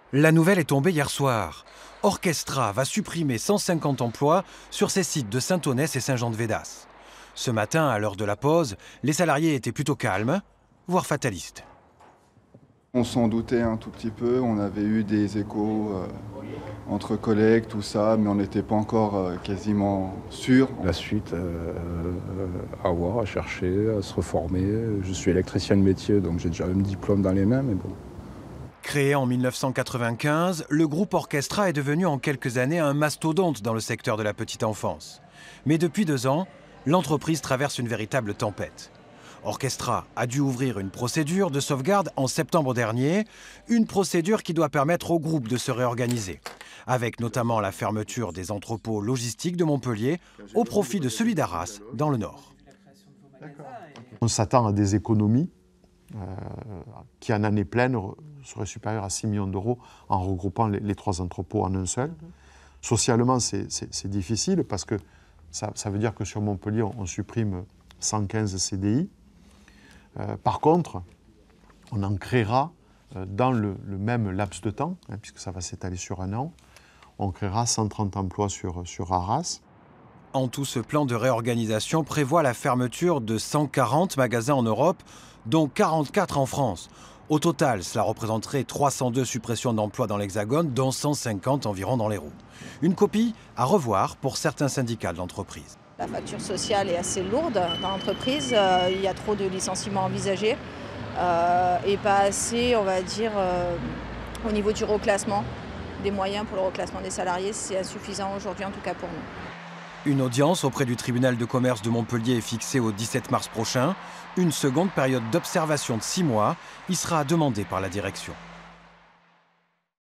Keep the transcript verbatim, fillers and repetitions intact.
La nouvelle est tombée hier soir. Orchestra va supprimer cent cinquante emplois sur ses sites de Saint-Onès et Saint-Jean-de-Védas. Ce matin, à l'heure de la pause, les salariés étaient plutôt calmes, voire fatalistes. On s'en doutait un tout petit peu, on avait eu des échos euh, entre collègues, tout ça, mais on n'était pas encore euh, quasiment sûr. La suite, euh, à voir, à chercher, à se reformer. Je suis électricien de métier, donc j'ai déjà un diplôme dans les mains, mais bon. Créé en mille neuf cent quatre-vingt-quinze, le groupe Orchestra est devenu en quelques années un mastodonte dans le secteur de la petite enfance. Mais depuis deux ans, l'entreprise traverse une véritable tempête. Orchestra a dû ouvrir une procédure de sauvegarde en septembre dernier, une procédure qui doit permettre au groupe de se réorganiser, avec notamment la fermeture des entrepôts logistiques de Montpellier au profit de celui d'Arras dans le Nord. On s'attend à des économies euh, qui, en année pleine, seraient supérieures à six millions d'euros en regroupant les, les trois entrepôts en un seul. Socialement, c'est difficile parce que ça, ça veut dire que sur Montpellier, on, on supprime cent quinze C D I. Euh, par contre, on en créera euh, dans le, le même laps de temps, hein, puisque ça va s'étaler sur un an, on créera cent trente emplois sur, sur Arras. En tout, ce plan de réorganisation prévoit la fermeture de cent quarante magasins en Europe, dont quarante-quatre en France. Au total, cela représenterait trois cent deux suppressions d'emplois dans l'Hexagone, dont cent cinquante environ dans l'Hérault. Une copie à revoir pour certains syndicats de l'entreprise. La facture sociale est assez lourde dans l'entreprise, euh, il y a trop de licenciements envisagés euh, et pas assez, on va dire, euh, au niveau du reclassement. Des moyens pour le reclassement des salariés, c'est insuffisant aujourd'hui, en tout cas pour nous. Une audience auprès du tribunal de commerce de Montpellier est fixée au dix-sept mars prochain. Une seconde période d'observation de six mois y sera demandée par la direction.